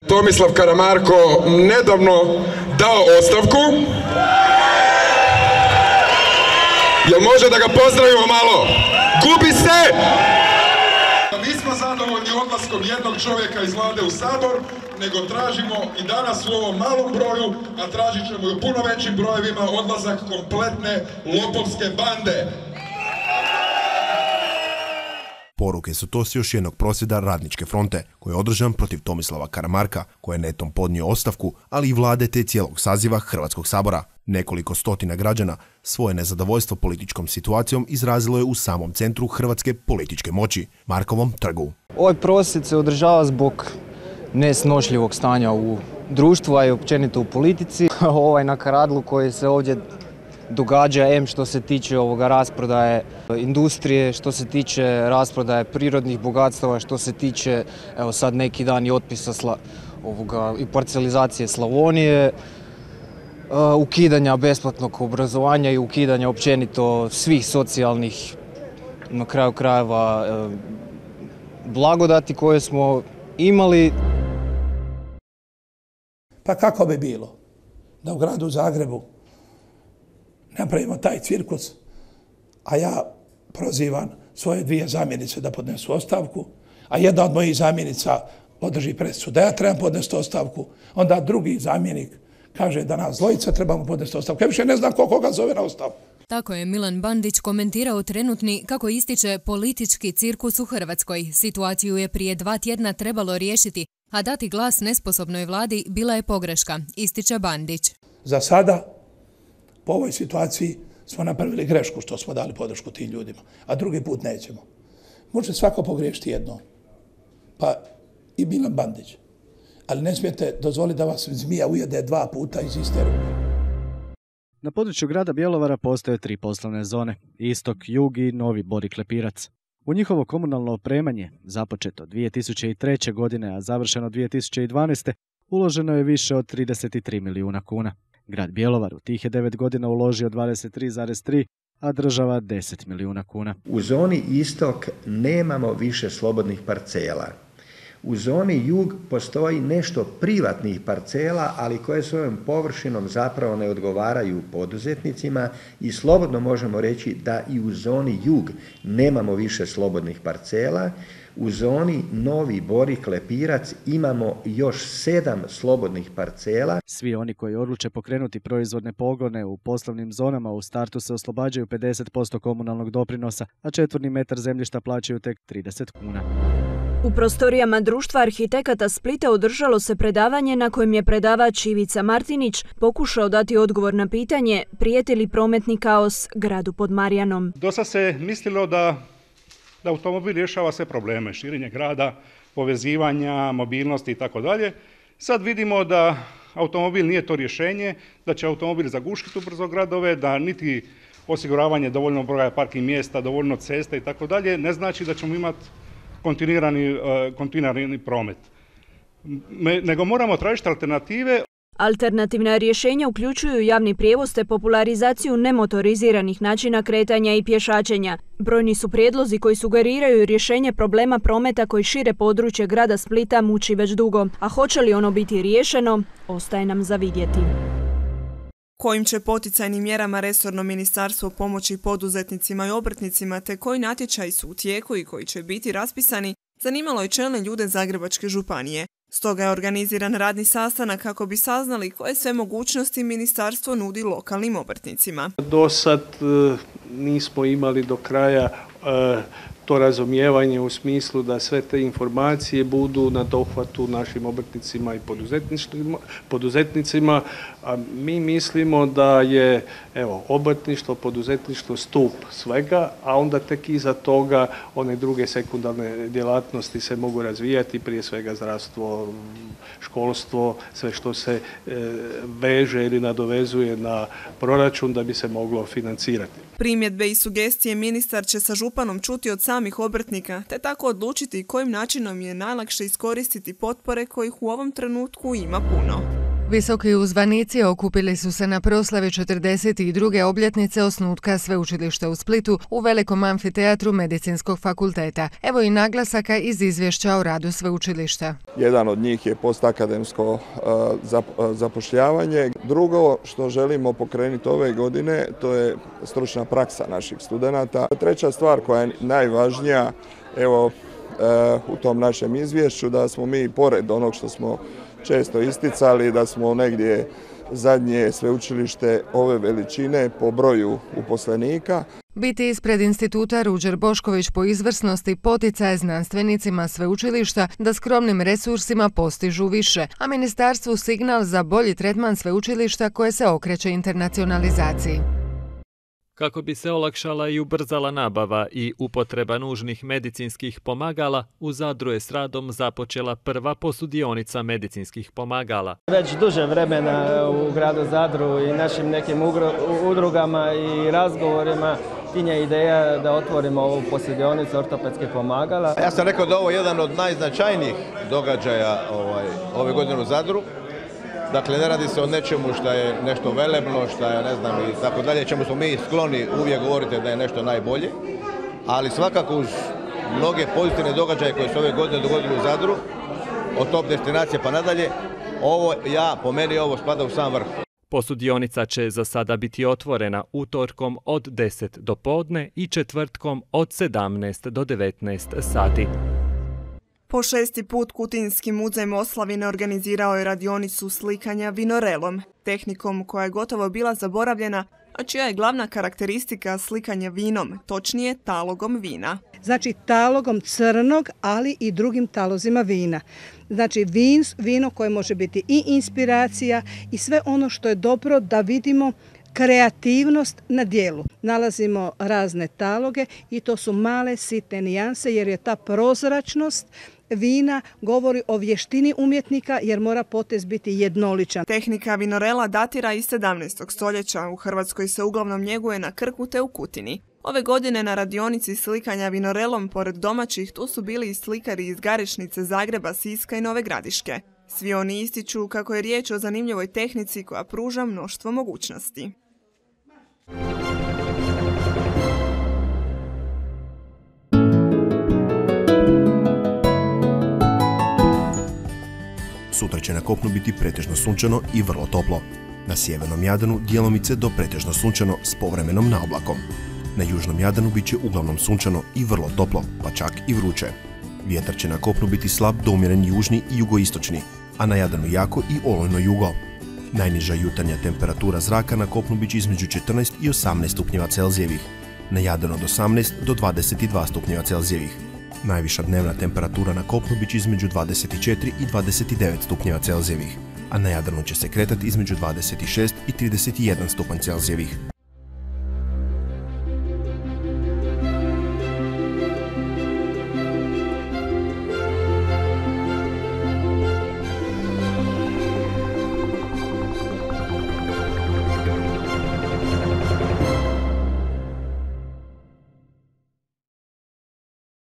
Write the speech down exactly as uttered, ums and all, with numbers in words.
Tomislav Karamarko nedavno dao ostavku. Jel može da ga pozdravimo malo? Gubi se! Nismo zadovoljni odlaskom jednog čovjeka iz vlade u Sabor, nego tražimo i danas u ovom malom broju, a tražit ćemo i u puno većim brojevima odlazak kompletne lopovske bande. Poruke su to s još jednog prosvjeda Radničke fronte, koji je održan protiv Tomislava Karamarka, koji je netom podnio ostavku, ali i vlade te cijelog saziva Hrvatskog sabora. Nekoliko stotina građana svoje nezadovoljstvo političkom situacijom izrazilo je u samom centru hrvatske političke moći, Markovom trgu. Ovaj prosvjed se održava zbog nesnošljivog stanja u društvu, a i općenito u politici. Ovaj nakaradlu koji se ovdje događa, em što se tiče ovoga rasprodaje industrije, što se tiče rasprodaje prirodnih bogatstava, što se tiče, evo sad neki dan i otpisa sla, ovoga, i parcelizacije Slavonije, uh, ukidanja besplatnog obrazovanja i ukidanja općenito svih socijalnih, na kraju krajeva, uh, blagodati koje smo imali. Pa kako bi bilo da u gradu Zagrebu napravimo taj cirkus, a ja prozivam svoje dvije zamjenice da podnesu ostavku, a jedna od mojih zamjenica održi presicu da ja trebam podnesti ostavku, onda drugi zamjenik kaže da nas dvojica trebamo podnesti ostavku. Ja više ne znam ko koga zove na ostavku. Tako je Milan Bandić komentirao trenutni, kako ističe, politički cirkus u Hrvatskoj. Situaciju je prije dva tjedna trebalo riješiti, a dati glas nesposobnoj vladi bila je pogreška, ističe Bandić. Za sada, po ovoj situaciji, smo napravili grešku što smo dali podršku tim ljudima, a drugi put nećemo. Može svako pogriješiti jedno, pa i Milan Bandić. Ali ne smijete dozvoliti da vas zmija ujede dva puta iz iste ruke. Na području grada Bjelovara postoje tri poslovne zone, Istok, Jug i Novi Bori Klepirac. U njihovo komunalno opremanje, započeto dvije tisuće treće. godine, a završeno dvije tisuće dvanaeste. uloženo je više od trideset tri milijuna kuna. Grad Bjelovar u tih je devet godina uložio dvadeset tri zarez tri, a država deset milijuna kuna. U zoni Istok nemamo više slobodnih parcela. U zoni Jug postoji nešto privatnih parcela, ali koje svojom površinom zapravo ne odgovaraju poduzetnicima i slobodno možemo reći da i u zoni Jug nemamo više slobodnih parcela. U zoni Novi Bori Klepirac imamo još sedam slobodnih parcela. Svi oni koji odluče pokrenuti proizvodne pogone u poslovnim zonama u startu se oslobađaju pedeset posto komunalnog doprinosa, a četvorni metar zemljišta plaćaju tek trideset kuna. U prostorijama Društva arhitekata Splita održalo se predavanje na kojem je predavač Ivica Martinić pokušao dati odgovor na pitanje prijeti li prometni kaos gradu pod Marjanom. Dosta se mislilo da, da automobil rješava sve probleme, širenje grada, povezivanja, mobilnosti i tako dalje. Sad vidimo da automobil nije to rješenje, da će automobil zagušiti ubrzo gradove, da niti osiguravanje dovoljnog broja parking mjesta, dovoljno ceste i tako dalje ne znači da ćemo imati kontinuirani, uh, kontinuirani promet. Me, nego moramo tražiti alternative. Alternativna rješenja uključuju javni prijevoz te popularizaciju nemotoriziranih načina kretanja i pješačenja. Brojni su prijedlozi koji sugeriraju rješenje problema prometa koji šire područje grada Splita muči već dugo. A hoće li ono biti riješeno, ostaje nam za vidjeti. Kojim će poticajnim mjerama resorno ministarstvo pomoći poduzetnicima i obrtnicima te koji natječaji su u tijeku i koji će biti raspisani, zanimalo je čelne ljude Zagrebačke županije. Stoga je organiziran radni sastanak kako bi saznali koje sve mogućnosti ministarstvo nudi lokalnim obrtnicima. Do sad nismo imali do kraja to razumijevanje u smislu da sve te informacije budu na dohvatu našim obrtnicima i poduzetnicima, a mi mislimo da je evo, obrtništvo, poduzetništvo stup svega, a onda tek iza toga one druge sekundarne djelatnosti se mogu razvijati, prije svega zdravstvo, školstvo, sve što se e, veže ili nadovezuje na proračun da bi se moglo financirati. Primjedbe i sugestije ministar će sa županom čuti od samih obrtnika, te tako odlučiti kojim načinom je najlakše iskoristiti potpore kojih u ovom trenutku ima puno. Visoki uzvanici okupili su se na proslavi četrdeset druge obljetnice osnutka Sveučilišta u Splitu u Velikom amfiteatru Medicinskog fakulteta. Evo i naglasaka iz izvješća o radu sveučilišta. Jedan od njih je postakademsko zapošljavanje. Drugo što želimo pokrenuti ove godine, to je stručna praksa naših studenata. Treća stvar koja je najvažnija, evo u tom našem izvješću, da smo mi pored onog što smo često isticali, da smo negdje zadnje sveučilište ove veličine po broju uposlenika. Biti ispred instituta Ruđer Bošković po izvrsnosti poticaje znanstvenicima sveučilišta da skromnim resursima postižu više, a ministarstvu signal za bolji tretman sveučilišta koje se okreće internacionalizaciji. Kako bi se olakšala i ubrzala nabava i upotreba nužnih medicinskih pomagala, u Zadru je s radom započela prva posudionica medicinskih pomagala. Već duže vremena u gradu Zadru i našim nekim udrugama i razgovorima tinja ideja da otvorimo ovu posudionicu ortopedskih pomagala. Ja sam rekao da ovo je jedan od najznačajnijih događaja ovaj, ove godine u Zadru. Dakle, ne radi se o nečemu što je nešto velebno, što je ne znam i tako dalje, čemu smo mi skloni uvijek govoriti da je nešto najbolje, ali svakako uz mnoge pozitivne događaje koje su ove godine dogodili u Zadru, od top destinacije pa nadalje, ovo ja, po meni ovo spada u sam vrh. Posudionica će za sada biti otvorena utorkom od deset do podne i četvrtkom od sedamnaest do devetnaest sati. Po šesti put Kutinski muzej Moslavine organizirao je radionicu slikanja vinorelom, tehnikom koja je gotovo bila zaboravljena, a čija je glavna karakteristika slikanja vinom, točnije talogom vina. Znači talogom crnog, ali i drugim talozima vina. Znači vin, vino koje može biti i inspiracija i sve ono što je dobro da vidimo kreativnost na dijelu. Nalazimo razne taloge i to su male sitne nijanse jer je ta prozračnost vina govori o vještini umjetnika jer mora potez biti jednoličan. Tehnika vinorela datira iz sedamnaestog stoljeća. U Hrvatskoj se uglavnom njeguje na Krku te u Kutini. Ove godine na radionici slikanja vinorelom pored domaćih tu su bili i slikari iz Garešnice, Zagreba, Siska i Nove Gradiške. Svi oni ističu kako je riječ o zanimljivoj tehnici koja pruža mnoštvo mogućnosti. Sutra će na kopnu biti pretežno sunčano i vrlo toplo. Na sjevernom Jadranu djelomice do pretežno sunčano s povremenom naoblakom. Na južnom Jadranu bit će uglavnom sunčano i vrlo toplo, pa čak i vruće. Vjetar će na kopnu biti slab do umjeren južni i jugoistočni, a na Jadranu jako i olujno jugo. Najniža jutarnja temperatura zraka na kopnu bit će između četrnaest i osamnaest stupnjeva Celzijevih, na Jadranu od osamnaest do dvadeset dva stupnjeva Celzijevih. Najviša dnevna temperatura na kopnu bit će između dvadeset četiri i dvadeset devet stupnjeva Celzijevih, a na Jadranu će se kretati između dvadeset šest i trideset jedan stupanj Celzijevih.